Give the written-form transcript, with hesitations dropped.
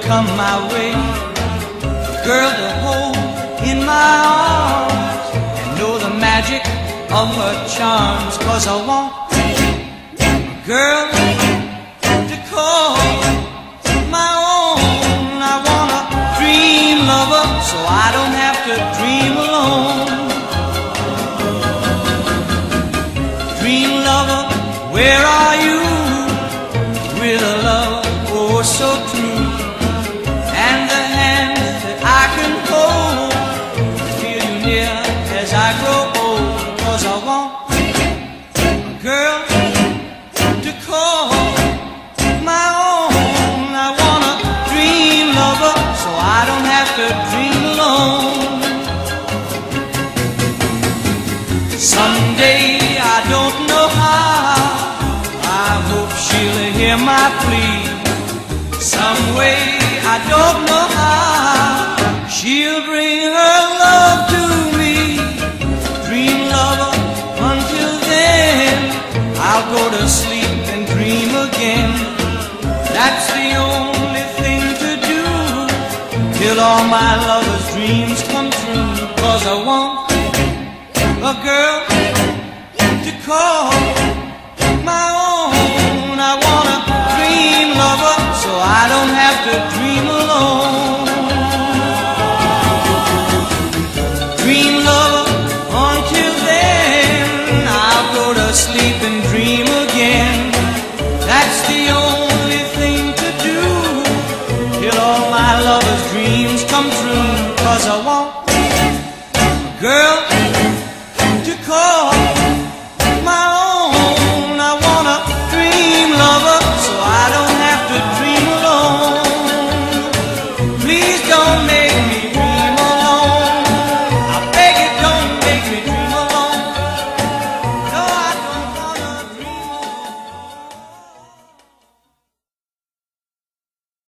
come my way, a girl to hold in my arms and know the magic of her charms. 'Cause I want a girl to call my own. I want a dream lover so I don't have to dream alone. Dream lover, where are you? With a love oh so true, and the hand that I can hold, feel you near as I grow old. 'Cause I want a girl to call my own. I want a dream lover so I don't have to dream alone. Someday, I don't know how, I hope she'll hear my plea. Some way, I don't know how, she'll bring her love to me. Dream lover, until then, I'll go to sleep and dream again. That's the only thing to do, till all my lover's dreams come true. 'Cause I want a girl to call my own. I want a dream lover so I don't have to dream alone. Dream lover, until then, I'll go to sleep and dream again. That's the only thing to do, till all my lover's dreams come true. 'Cause I want a girl